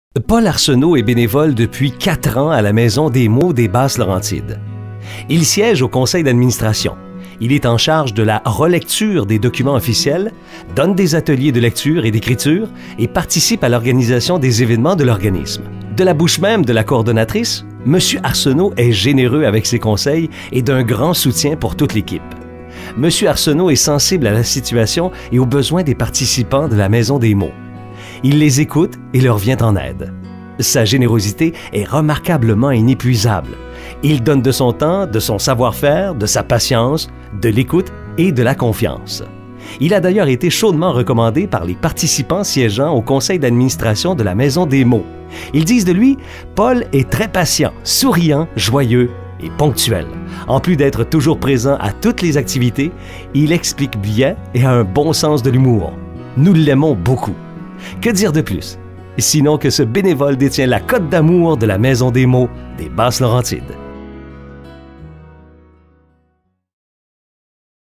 Paul Arsenault est bénévole depuis 4 ans à la Maison des mots des Basses-Laurentides. Il siège au conseil d'administration. Il est en charge de la relecture des documents officiels, donne des ateliers de lecture et d'écriture et participe à l'organisation des événements de l'organisme. De la bouche même de la coordonnatrice, M. Arsenault est généreux avec ses conseils et d'un grand soutien pour toute l'équipe. M. Arsenault est sensible à la situation et aux besoins des participants de la Maison des mots. Il les écoute et leur vient en aide. Sa générosité est remarquablement inépuisable. Il donne de son temps, de son savoir-faire, de sa patience, de l'écoute et de la confiance. Il a d'ailleurs été chaudement recommandé par les participants siégeant au conseil d'administration de la Maison des mots. Ils disent de lui, Paul est très patient, souriant, joyeux et ponctuel. En plus d'être toujours présent à toutes les activités, il explique bien et a un bon sens de l'humour. Nous l'aimons beaucoup. Que dire de plus? Sinon que ce bénévole détient la cote d'amour de la Maison des mots des Basses-Laurentides.